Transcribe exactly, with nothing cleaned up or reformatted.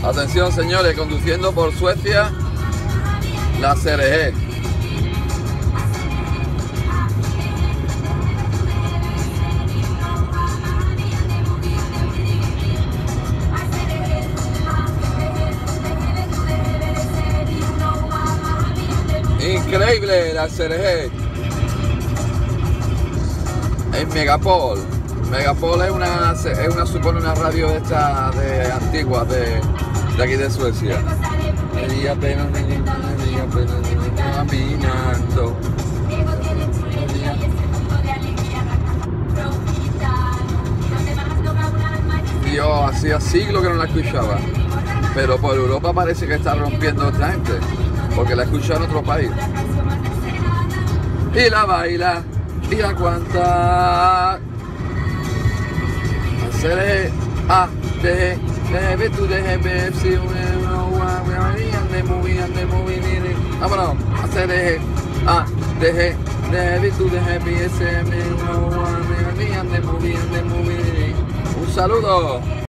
Atención, señores, conduciendo por Suecia, la C R G. Increíble la C R G. En Megapol. Megapol es una, es una supone una radio de esta de antiguas de, de aquí de Suecia. Y apenas y apenas caminando. Yo hacía siglos que no la escuchaba, pero por Europa parece que está rompiendo otra gente, porque la escucha en otro país. Y la baila, y la cuanta. Hacer A, D, D, tú D, B, C, vámonos, hacer A, D, D, tú D, B, S, un saludo.